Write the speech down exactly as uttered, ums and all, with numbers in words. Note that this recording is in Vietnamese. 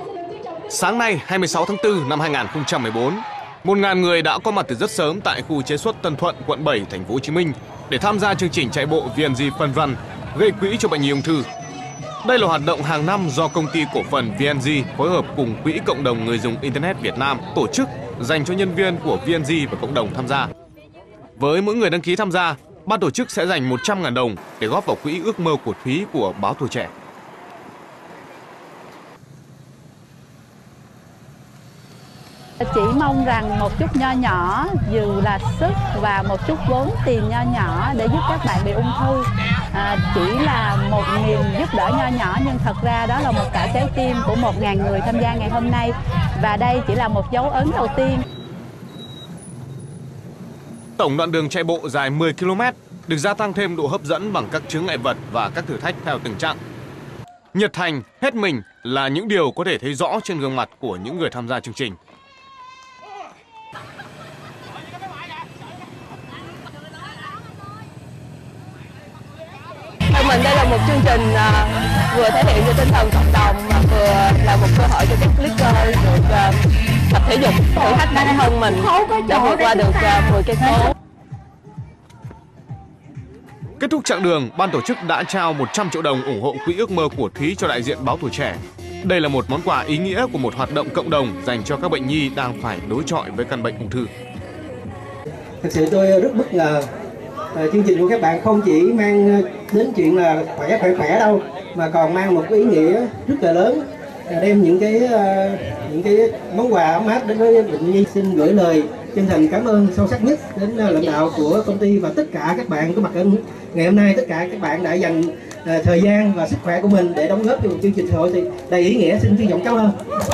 Sáng nay, hai mươi sáu tháng tư năm hai nghìn không trăm mười bốn, một nghìn người đã có mặt từ rất sớm tại khu chế xuất Tân Thuận, quận bảy, thành phố Hồ Chí Minh để tham gia chương trình chạy bộ vê en giê Fun Run gây quỹ cho bệnh nhi ung thư. Đây là hoạt động hàng năm do công ty cổ phần vê en giê phối hợp cùng Quỹ Cộng đồng Người dùng Internet Việt Nam tổ chức dành cho nhân viên của vê en giê và cộng đồng tham gia. Với mỗi người đăng ký tham gia, ban tổ chức sẽ dành một trăm nghìn đồng để góp vào quỹ ước mơ của Thúy của báo Tuổi Trẻ. Chỉ mong rằng một chút nho nhỏ, dù là sức và một chút vốn tiền nho nhỏ để giúp các bạn bị ung thư. À, chỉ là một niềm giúp đỡ nho nhỏ nhưng thật ra đó là một cả trái tim của một nghìn người tham gia ngày hôm nay. Và đây chỉ là một dấu ấn đầu tiên. Tổng đoạn đường chạy bộ dài mười ki lô mét được gia tăng thêm độ hấp dẫn bằng các chướng ngại vật và các thử thách theo từng chặng. Nhiệt thành, hết mình là những điều có thể thấy rõ trên gương mặt của những người tham gia chương trình. Theo mình đây là một chương trình uh, vừa thể hiện cho tinh thần cộng đồng mà vừa là một cơ hội cho các clicker được uh, tập thể dục, thử thách bản thân mình để vượt qua được uh, mười cây số. Kết thúc chặng đường, ban tổ chức đã trao một trăm triệu đồng ủng hộ quỹ ước mơ của Thúy cho đại diện báo Tuổi Trẻ. Đây là một món quà ý nghĩa của một hoạt động cộng đồng dành cho các bệnh nhi đang phải đối chọi với căn bệnh ung thư. Thực sự tôi rất bất ngờ. À, chương trình của các bạn không chỉ mang đến chuyện là khỏe khỏe khỏe đâu, mà còn mang một cái ý nghĩa rất là lớn, à, đem những cái uh, những cái món quà ấm áp đến với bệnh nhi. Xin gửi lời chân thành cảm ơn sâu sắc nhất đến uh, lãnh đạo của công ty và tất cả các bạn có mặt ở ngày hôm nay. Tất cả các bạn đã dành uh, thời gian và sức khỏe của mình để đóng góp cho một chương trình xã hội thì đầy ý nghĩa. Xin trân trọng cảm ơn.